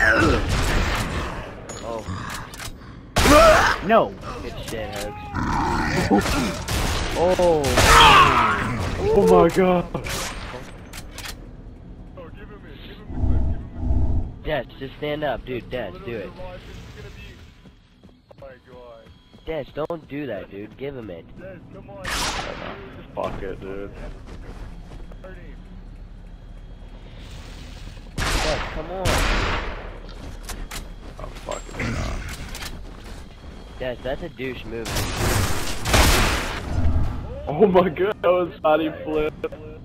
Oh. No! Good shit, Hoax. Oh! Oh my god! Des, just stand up, dude. Des, do it. Des, don't do that, dude. Give him it. Fuck it, dude. Des, come on. I'm fucking not. Des, that's a douche move. Oh my god, that was body flip.